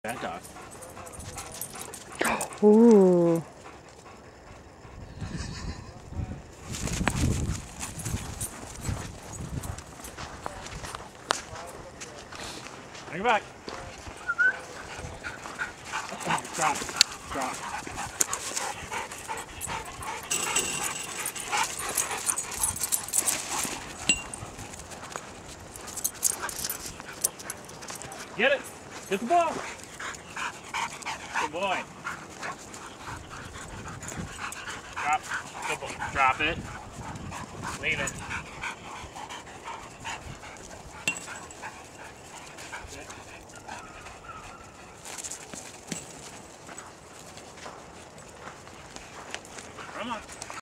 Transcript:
Bad dog. Ooh. Bring it back. Drop. Drop. Get it. Get the ball. Good boy. Drop. Good boy. Drop it. Leave it.